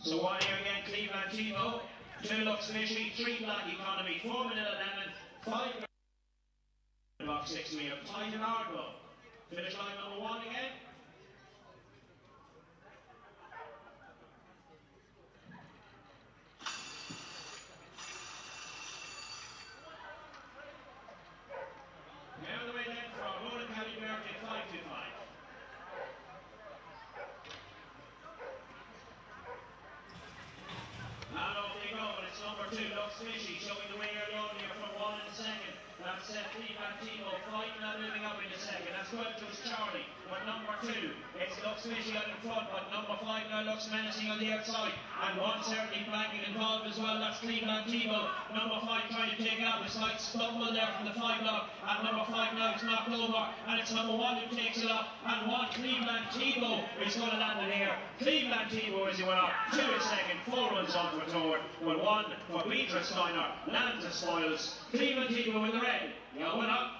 So 1 here again, Cleveland Tebow, 2 Lux Fishy, 3 Black Economy, 4 Manila Lemon, 5 Box 6 meter, Titan Argo. Finish line number 1 again. Now the way then for Roland County Birthday 525. And off they go, and it's number 2, Lux Fishy, showing the way early on here from 1 in the second. That's Cleveland Tebow, 5 now moving up in the second. That's good to Charlie, but number 2, it's Lux Fishy out in front, but number 5 now looks menacing on the outside. And 1 certainly blanking involved as well, that's Cleveland Tebow. Number 5 trying to take it up, a slight stumble there from the 5 block. And number 5 now is knocked over, and it's number 1 who takes it up. And 1, Cleveland Tebow, is going to land it here. Cleveland Tebow as he went up, 2 in second, 4 runs on for Tord, but 1 for Peter Steiner, lands the spoils. Cleveland Tebow in the red, going up.